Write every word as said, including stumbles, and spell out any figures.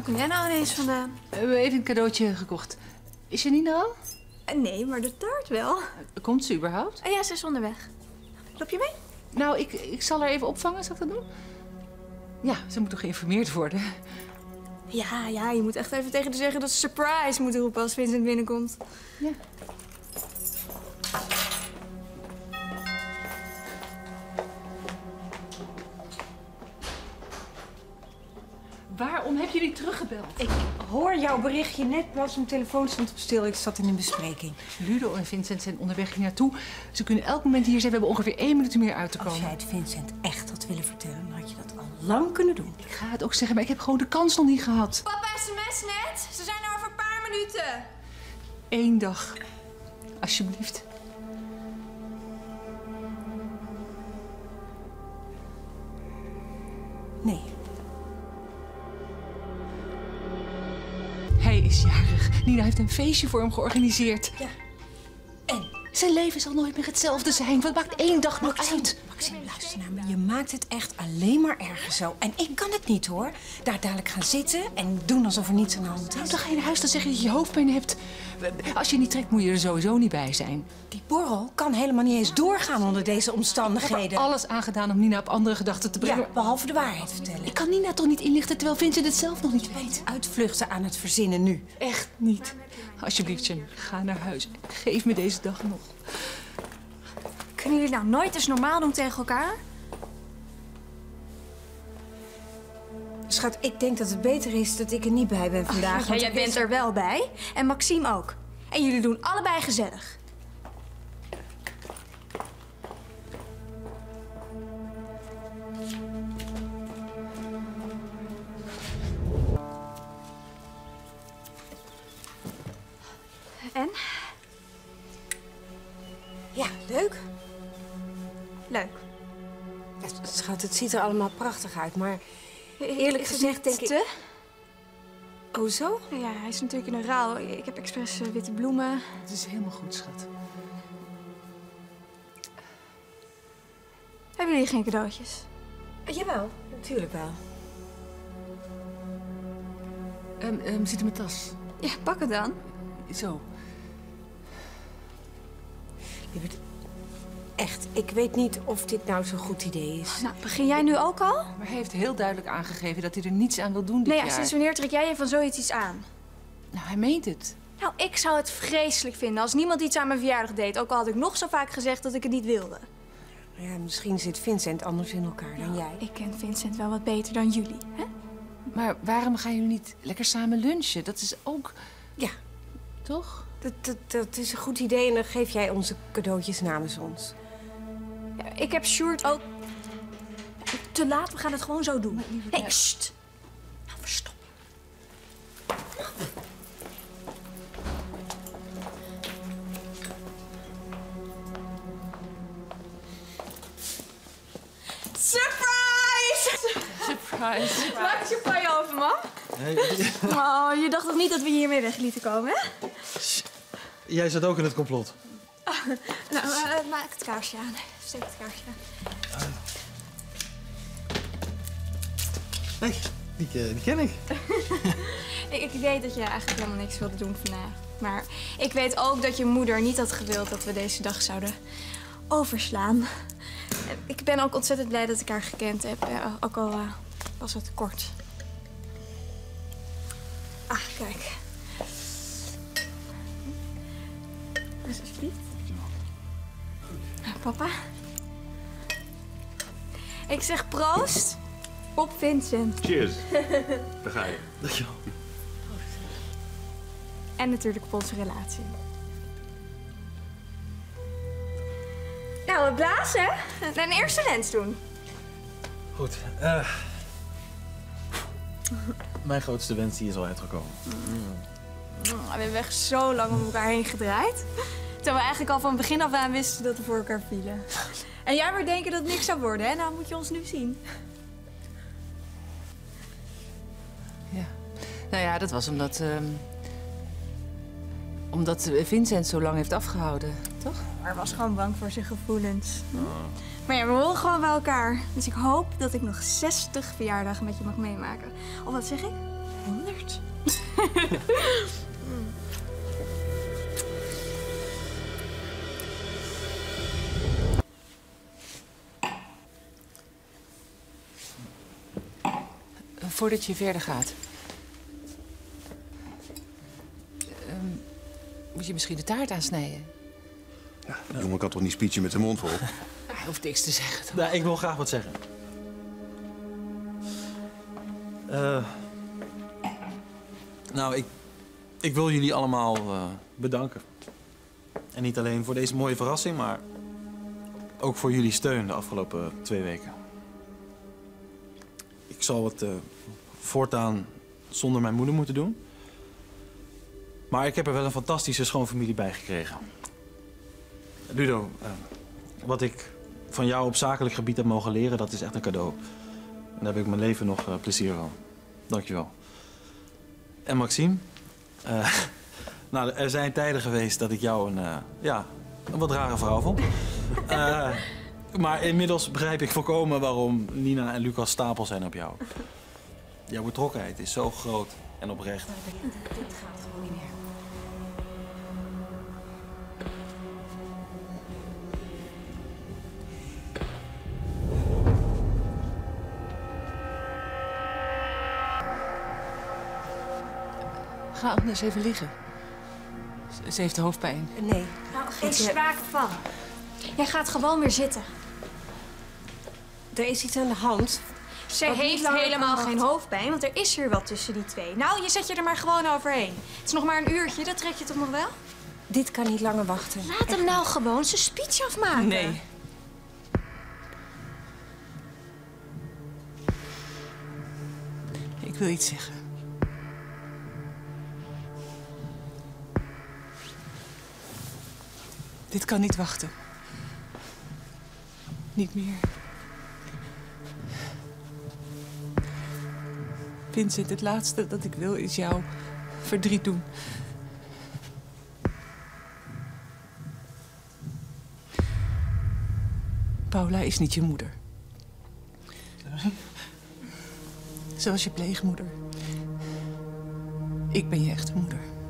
Waar kom jij nou ineens vandaan? We hebben even een cadeautje gekocht. Is Janine er al? Uh, nee, maar de taart wel. Komt ze überhaupt? Uh, ja, ze is onderweg. Loop je mee? Nou, ik, ik zal haar even opvangen. Zal ik dat doen? Ja, ze moet toch geïnformeerd worden? Ja, ja, je moet echt even tegen haar zeggen dat ze surprise moet roepen als Vincent binnenkomt. Ja. Waarom heb je niet teruggebeld? Ik hoor jouw berichtje net, pas mijn telefoon stond op stil. Ik zat in een bespreking. Ludo en Vincent zijn onderweg hier naartoe. Ze kunnen elk moment hier zijn. We hebben ongeveer één minuut meer uit te komen. Als jij het Vincent echt had willen vertellen, dan had je dat al lang kunnen doen. Ik ga het ook zeggen, maar ik heb gewoon de kans nog niet gehad. Papa, sms net. Ze zijn er over een paar minuten. Eén dag. Alsjeblieft. Nee. Hij is jarig. Nina heeft een feestje voor hem georganiseerd. Ja. En? Zijn leven zal nooit meer hetzelfde zijn. Wat maakt één dag nog uit? Maxime, luister naar me. Je maakt het echt alleen maar erger zo. En ik kan het niet, hoor. Daar dadelijk gaan zitten en doen alsof er niets aan de hand is. Nou, dan ga je naar huis, dan zeg je dat je hoofdpijn hebt. Als je niet trekt, moet je er sowieso niet bij zijn. Die borrel kan helemaal niet eens doorgaan onder deze omstandigheden. Ik heb er alles aangedaan om Nina op andere gedachten te brengen. Ja, behalve de waarheid vertellen. Ik kan Nina toch niet inlichten terwijl Vincent het zelf nog niet weet? Uitvluchten aan het verzinnen nu. Echt niet. Alsjeblieft, Jen, ga naar huis. Geef me deze dag nog. Kunnen jullie nou nooit eens normaal doen tegen elkaar? Schat, ik denk dat het beter is dat ik er niet bij ben vandaag. Ja, jij bent er wel bij. En Maxime ook. En jullie doen allebei gezellig. En? Ja, leuk. Leuk. Ja, schat, het ziet er allemaal prachtig uit, maar eerlijk Is het gezegd niet denk ik... te? Oh, zo? Ja, hij is natuurlijk in een rouw. Ik heb expres uh, witte bloemen. Het is helemaal goed, schat. Hebben jullie geen cadeautjes? Uh, jawel, natuurlijk wel. Um, um, zit in mijn tas. Ja, pak het dan. Zo. Lieverd, echt, ik weet niet of dit nou zo'n goed idee is. Nou, begin jij nu ook al? Maar hij heeft heel duidelijk aangegeven dat hij er niets aan wil doen dit Nee, ja, jaar. sinds wanneer trek jij je van zoiets iets aan? Nou, hij meent het. Nou, ik zou het vreselijk vinden als niemand iets aan mijn verjaardag deed. Ook al had ik nog zo vaak gezegd dat ik het niet wilde. Ja, misschien zit Vincent anders in elkaar dan jij. Ik ken Vincent wel wat beter dan jullie, hè? Maar waarom gaan jullie niet lekker samen lunchen? Dat is ook... Ja. Toch? Dat, dat, dat is een goed idee en dan geef jij onze cadeautjes namens ons. Ja, ik heb Sjoerd ook... Te laat, we gaan het gewoon zo doen. Hé, hey, sst. Nou, verstop. Surprise! Surprise. Maak het champagne over, man. Hey. Oh, je dacht toch niet dat we hiermee weg lieten komen, hè? Jij zat ook in het complot. Oh, nou, uh, maak het kaarsje aan. Steek het kaarsje aan. Hé, hey, die, uh, die ken ik. ik. Ik weet dat je eigenlijk helemaal niks wilde doen vandaag. Maar ik weet ook dat je moeder niet had gewild dat we deze dag zouden overslaan. Ik ben ook ontzettend blij dat ik haar gekend heb. Uh, ook al uh, was het kort. Ah, kijk. Alsjeblieft. Papa. Ik zeg proost op Vincent. Cheers. Daar ga je. Dankjewel. En natuurlijk op onze relatie. Nou, we blazen, hè? Een eerste wens doen. Goed. Uh, mijn grootste wens die is al uitgekomen. Mm. We hebben echt zo lang om elkaar heen gedraaid. Terwijl we eigenlijk al van het begin af aan wisten dat we voor elkaar vielen. En jij maar denken dat het niks zou worden, hè? Nou moet je ons nu zien. Ja. Nou ja, dat was omdat... Uh, omdat Vincent zo lang heeft afgehouden, toch? Maar was gewoon bang voor zijn gevoelens. Hm? Maar ja, we horen gewoon bij elkaar. Dus ik hoop dat ik nog zestig verjaardagen met je mag meemaken. Of wat zeg ik? Honderd? Voordat je verder gaat... Um, moet je misschien de taart aansnijden? Ja, de jongen kan toch niet speechen met zijn mond vol? Hij hoeft niks te zeggen, toch? Nou, ik wil graag wat zeggen. Uh, nou, ik, ik wil jullie allemaal uh, bedanken. En niet alleen voor deze mooie verrassing, maar ook voor jullie steun de afgelopen twee weken. Ik zal het uh, voortaan zonder mijn moeder moeten doen. Maar ik heb er wel een fantastische schoonfamilie bij gekregen. Ludo, uh, wat ik van jou op zakelijk gebied heb mogen leren, dat is echt een cadeau. En daar heb ik mijn leven nog uh, plezier van. Dankjewel. En Maxime, uh, nou, er zijn tijden geweest dat ik jou een, uh, ja, een wat rare vrouw vond. Uh, maar inmiddels begrijp ik volkomen waarom Nina en Lucas stapel zijn op jou. Jouw betrokkenheid is zo groot en oprecht. Dit, dit gaat gewoon niet meer. Ga anders even liggen. Ze heeft hoofdpijn. Nee. Nou, geen sprake van. Jij gaat gewoon weer zitten. Er is iets aan de hand. Ze Wat niet heeft langer helemaal kan geen hoofdpijn, want er is er wat tussen die twee. Nou, je zet je er maar gewoon overheen. Het is nog maar een uurtje, dat trek je toch nog wel? Dit kan niet langer wachten. Laat hem nou gewoon zijn speech afmaken. Nee. Ik wil iets zeggen. Dit kan niet wachten. Niet meer. Vincent, het laatste dat ik wil is jou verdriet doen. Paula is niet je moeder. Zoals je pleegmoeder. Ik ben je echte moeder.